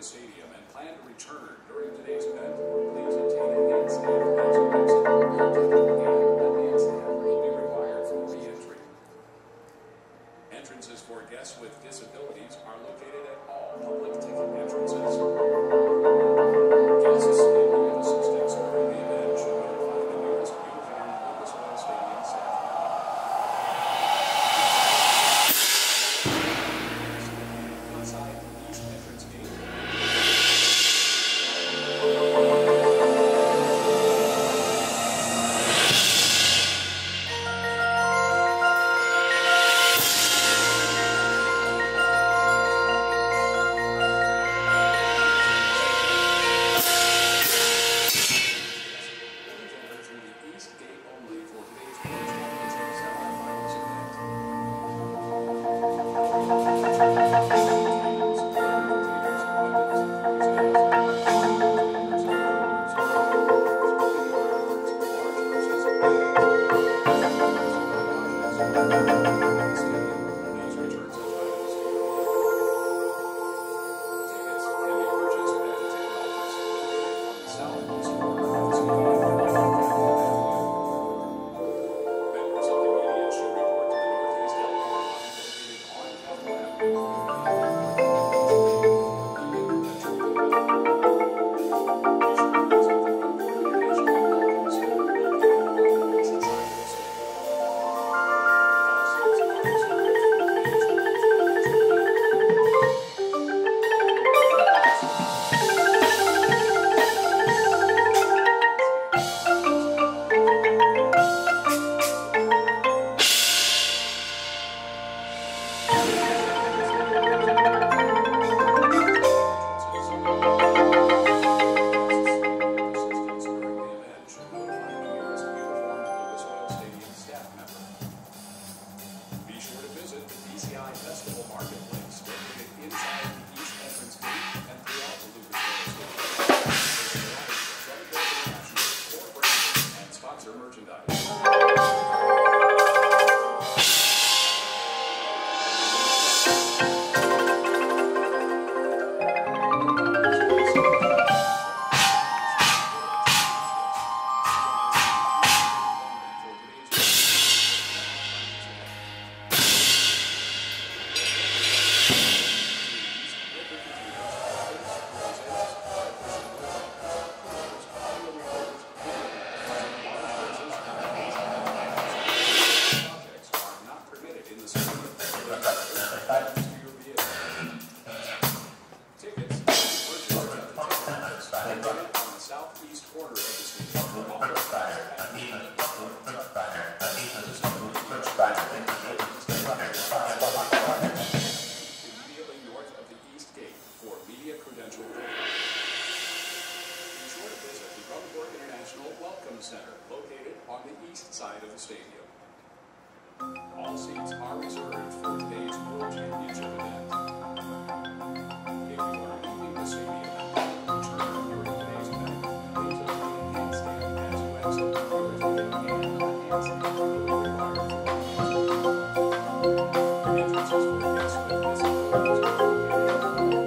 the stadium and plan to return during today's event, please obtain a hand staff as you exit. And a hand staff will be required for re-entry. Entrances for guests with disabilities are located at all public ticket entrances. Guests in need of assistance during the event should notify the nearest uniformed Lucas Oil Stadium staff member. Inside the east entrance gate. Center, located on the east side of the stadium. All seats are reserved for today's World Championship event. If you are leaving the stadium and return during today's event, please obtain a hand stand as you exit. Hand stand will be required for entrances for guests with disabilities are located on all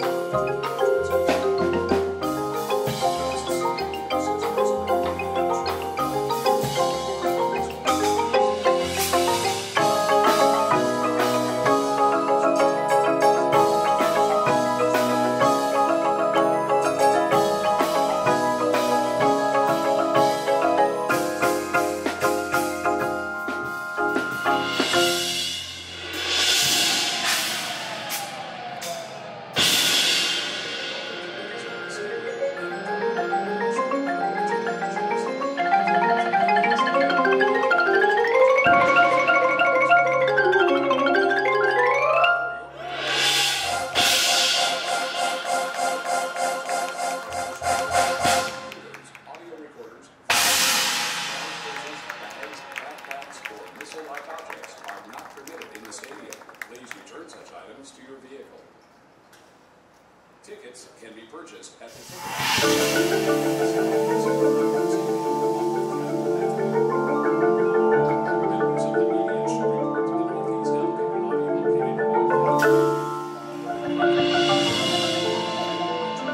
Tickets can be purchased at the members of the media should report to the Northeast Alabama lobby located on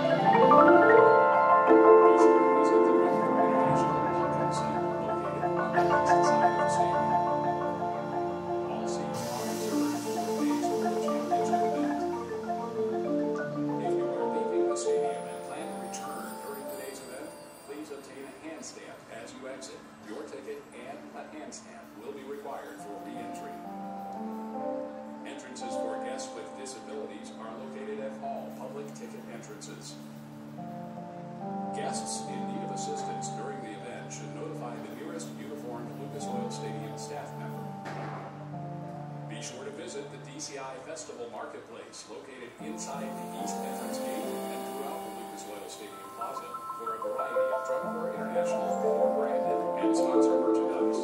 Marketplace, located inside the east entrance gate and throughout the Lucas Oil Stadium Plaza for a variety of Drugstore International branded and sponsored merchandise.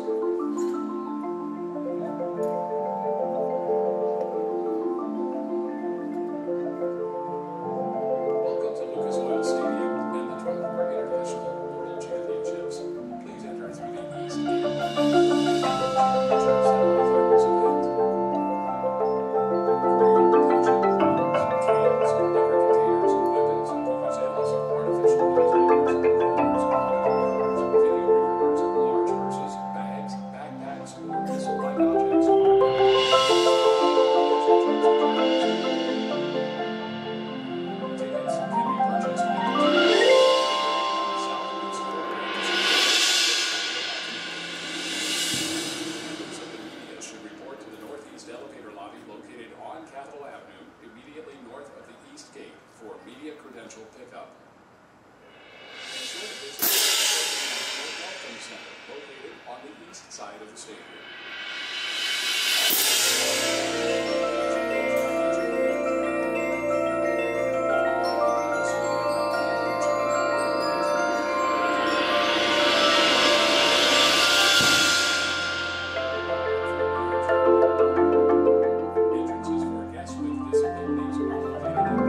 Welcome to Lucas Oil Stadium and the Drugstore International World Championships. Please enter through the east gate. Credential pickup. Ensure to visit the Welcome Center located on the east side of the stadium. Entrances for guests with disabilities are located in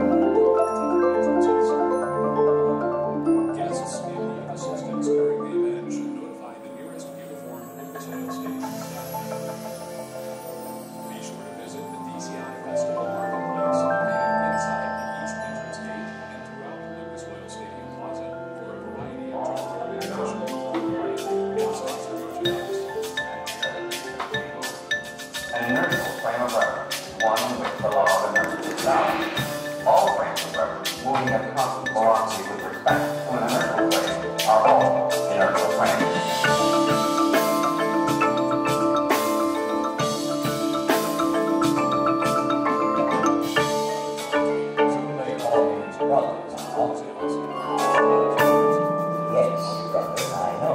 an inertial frame of reference is one in which the law of inertia is valid. All frames of reference moving at constant velocity with respect to an inertial frame are all inertial frames. Yes, brother, I know.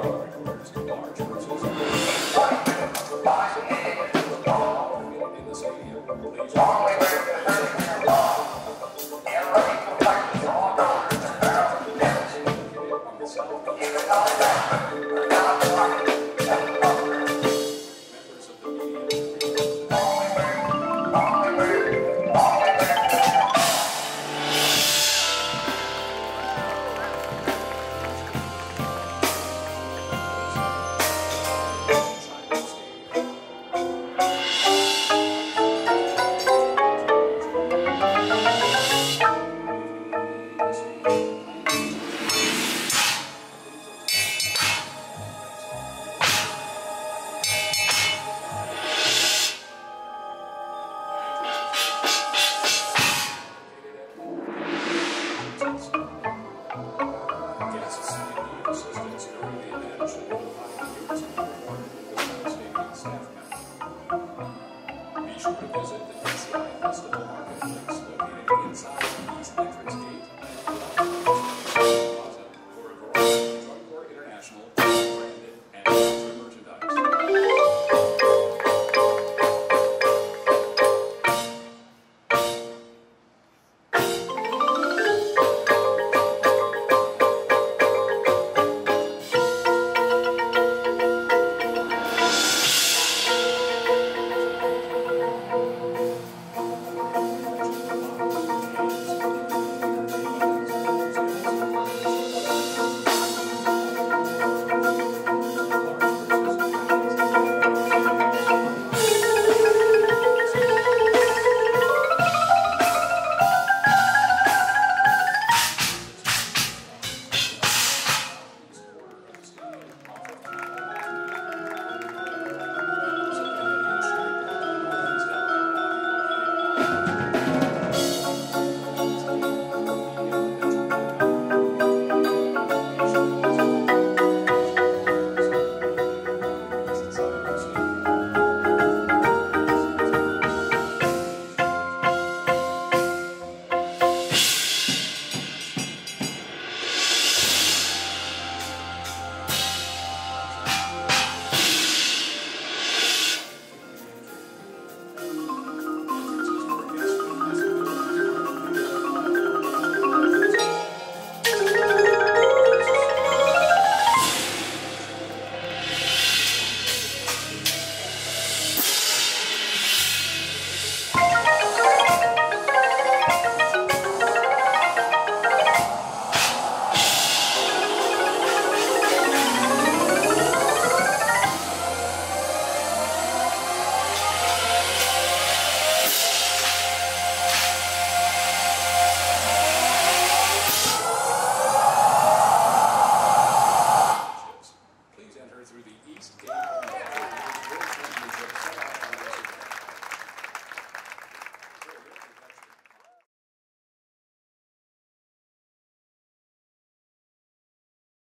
Be sure to visit the DCI Festival Marketplace located inside the east entrance gate and